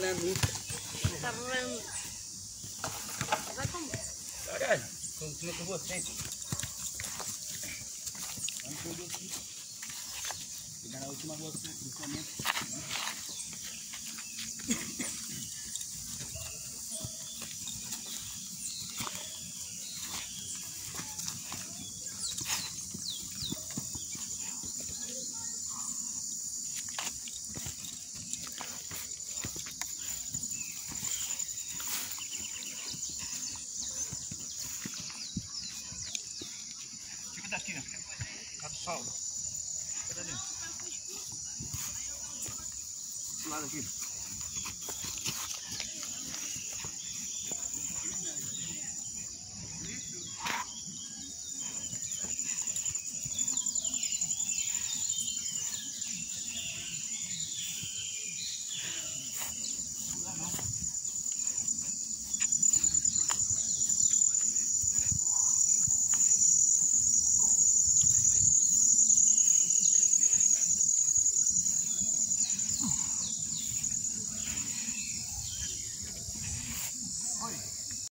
trabalhando nisso. Tá trabalhando. Vai como? Olha, continua com vocês. Vamos pegar aqui. Pegar a última bolsa do comento. Aqui, ó. Tá do sol. Cadê ali? Esse lado aqui.